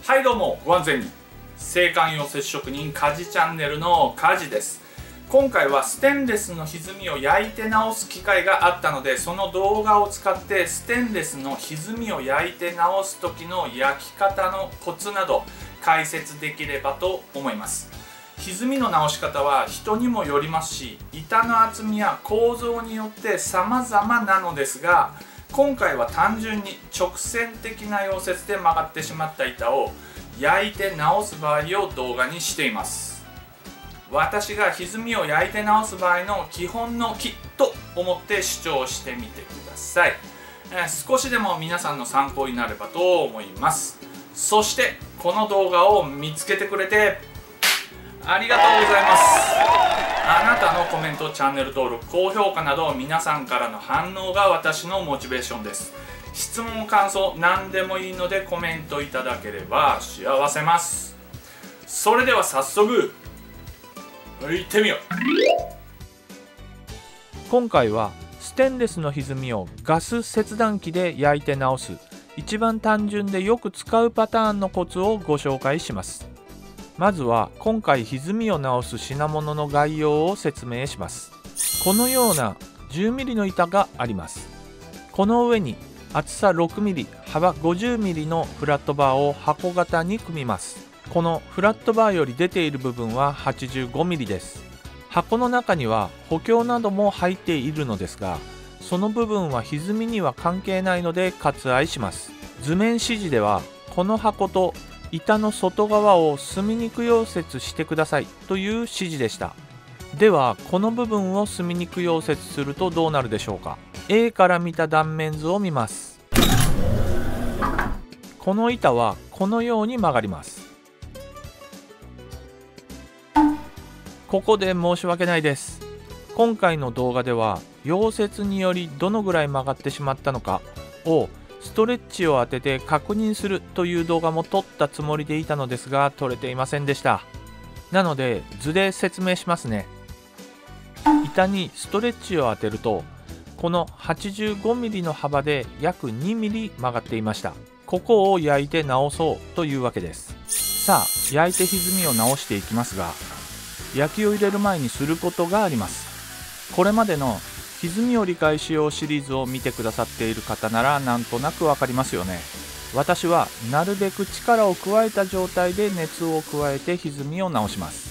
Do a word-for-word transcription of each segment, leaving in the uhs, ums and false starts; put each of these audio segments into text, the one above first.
はいどうもご安全に。青函溶接職人カジチャンネルのカジです。今回はステンレスの歪みを焼いて直す機会があったので、その動画を使ってステンレスの歪みを焼いて直す時の焼き方のコツなど解説できればと思います。歪みの直し方は人にもよりますし、板の厚みや構造によって様々なのですが、今回は単純に直線的な溶接で曲がってしまった板を焼いて直す場合を動画にしています。私が歪みを焼いて直す場合の基本の木と思って主張してみてください。えー、少しでも皆さんの参考になればと思います。そしてこの動画を見つけてくれてありがとうございます。あなたのコメント、チャンネル登録、高評価など皆さんからの反応が私のモチベーションです。質問、感想何でもいいのでコメントいただければ幸せます。それでは早速行ってみよう。 今回はステンレスの歪みをガス切断機で焼いて直す一番単純でよく使うパターンのコツをご紹介します。まずは今回歪みを直す品物の概要を説明します。このような じゅうミリ の板があります。この上に厚さ ろくミリ、幅 ごじゅうミリ のフラットバーを箱型に組みます。このフラットバーより出ている部分は はちじゅうごミリ です。箱の中には補強なども入っているのですが、その部分は歪みには関係ないので割愛します。図面指示ではこの箱と板の外側を隅肉溶接してくださいという指示でした。ではこの部分を隅肉溶接するとどうなるでしょうか。 A から見た断面図を見ます。この板はこのように曲がります。ここで申し訳ないです。今回の動画では溶接によりどのぐらい曲がってしまったのかをストレッチを当てて確認するという動画も撮ったつもりでいたのですが、撮れていませんでした。なので図で説明しますね。板にストレッチを当てるとこの はちじゅうごミリ の幅で約 にミリ 曲がっていました。ここを焼いて直そうというわけです。さあ焼いて歪みを直していきますが、焼きを入れる前にすることがあります。これまでの歪みを理解しようシリーズを見てくださっている方ならなんとなくわかりますよね。私はなるべく力を加えた状態で熱を加えて歪みを直します。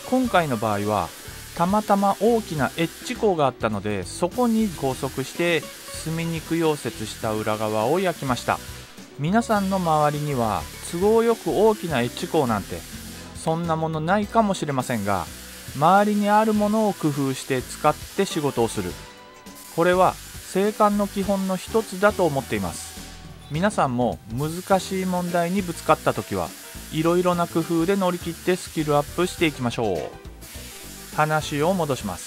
今回の場合はたまたま大きなエッジ口があったので、そこに拘束して隅肉溶接した裏側を焼きました。皆さんの周りには都合よく大きなエッジ口なんてそんなものないかもしれませんが、周りにあるものを工夫して使って仕事をする、これは青函の基本の一つだと思っています。皆さんも難しい問題にぶつかった時はいろいろな工夫で乗り切ってスキルアップしていきましょう。話を戻します。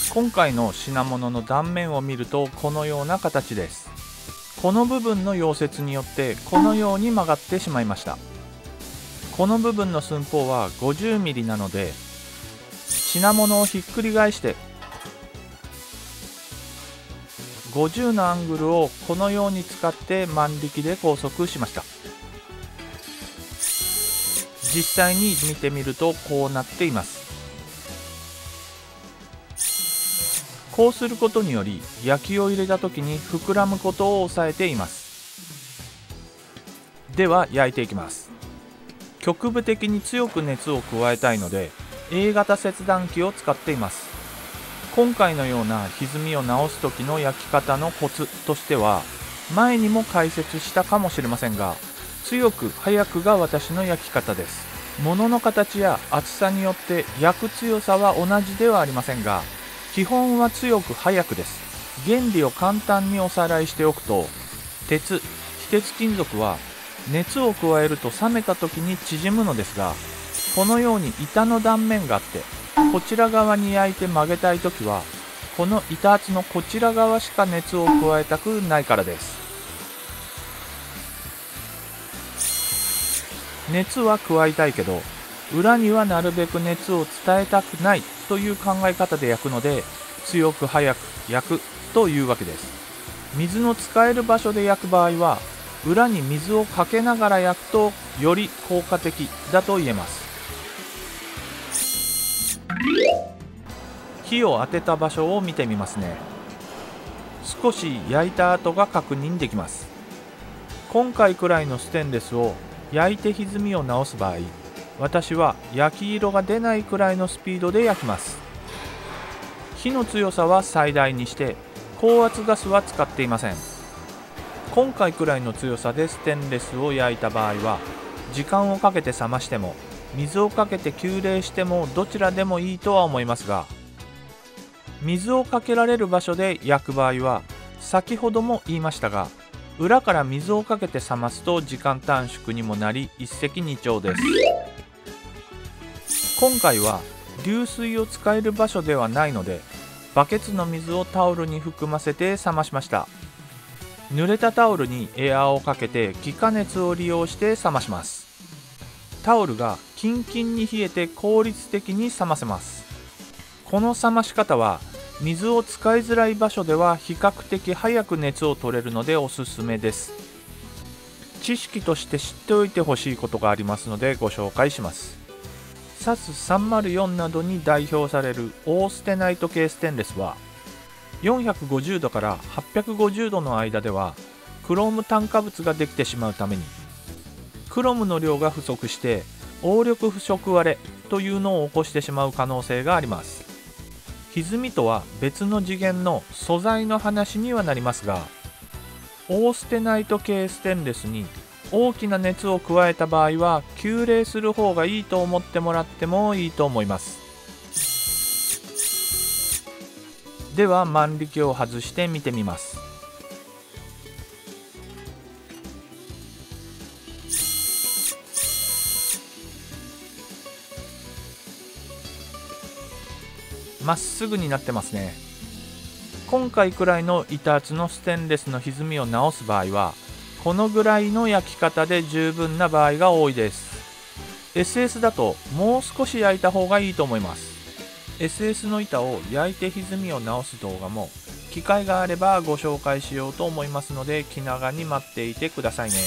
今回の品物の断面を見るとこのような形です。この部分の溶接によってこのように曲がってしまいました。この部分の寸法は ごじゅうミリ なので、品物をひっくり返してごじゅうのアングルをこのように使って万力で拘束しました。実際に見てみるとこうなっています。こうすることにより焼きを入れた時に膨らむことを抑えています。では焼いていきます。局部的に強く熱を加えたいので エー 型切断機を使っています。今回のような歪みを直す時の焼き方のコツとしては前にも解説したかもしれませんが、強く早くが私の焼き方です。物の形や厚さによって焼く強さは同じではありませんが、基本は強く早くです。原理を簡単におさらいしておくと、鉄、非鉄金属は熱を加えると冷めた時に縮むのですが、このように板の断面があってこちら側に焼いて曲げたい時はこの板厚のこちら側しか熱を加えたくないからです。熱は加えたいけど裏にはなるべく熱を伝えたくないという考え方で焼くので、強く早く焼くというわけです。水の使える場所で焼く場合は裏に水をかけながら焼くとより効果的だと言えます。火を当てた場所を見てみますね。少し焼いた跡が確認できます。今回くらいのステンレスを焼いて歪みを直す場合、私は焼き色が出ないくらいのスピードで焼きます。火の強さは最大にして高圧ガスは使っていません。今回くらいの強さでステンレスを焼いた場合は、時間をかけて冷ましても水をかけて急冷してもどちらでもいいとは思いますが、水をかけられる場所で焼く場合は、先ほども言いましたが、裏から水をかけて冷ますと時間短縮にもなり一石二鳥です。今回は流水を使える場所ではないので、バケツの水をタオルに含ませて冷ましました。濡れたタオルにエアーをかけて気化熱を利用して冷まします。タオルがキンキンに冷えて効率的に冷ませます。この冷まし方は水を使いづらい場所では比較的早く熱を取れるのでおすすめです。知識として知っておいてほしいことがありますのでご紹介します。サスさんまるよんなどに代表されるオーステナイト系ステンレスはよんひゃくごじゅうどからはっぴゃくごじゅうどの間ではクローム炭化物ができてしまうために、クロムの量が不足して応力不足割れというのを起こしてしまう可能性があります。歪みとは別の次元の素材の話にはなりますが、オーステナイト系ステンレスに大きな熱を加えた場合は急冷する方がいいと思ってもらってもいいと思います。では万力を外して見てみます。まっすぐになってますね。今回くらいの板厚のステンレスの歪みを直す場合はこのぐらいの焼き方で十分な場合が多いです。 エスエス だともう少し焼いた方がいいと思います。 エスエス の板を焼いて歪みを直す動画も機会があればご紹介しようと思いますので気長に待っていてくださいね。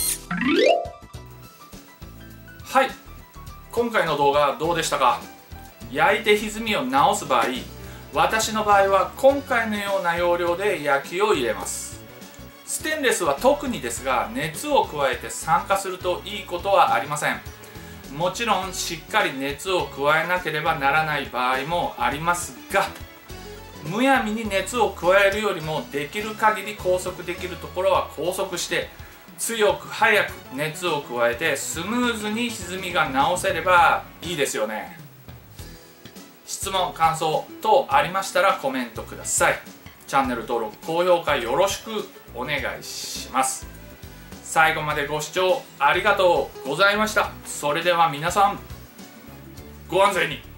はい、今回の動画どうでしたか？焼いて歪みを直す場合、私の場合は今回のような要領で焼きを入れます。ステンレスは特にですが、熱を加えて酸化するといいことはありません。もちろんしっかり熱を加えなければならない場合もありますが、むやみに熱を加えるよりもできる限り拘束できるところは拘束して、強く早く熱を加えてスムーズに歪みが直せればいいですよね。質問感想等ありましたらコメントください。チャンネル登録高評価よろしくお願いします。最後までご視聴ありがとうございました。それでは皆さんご安全に。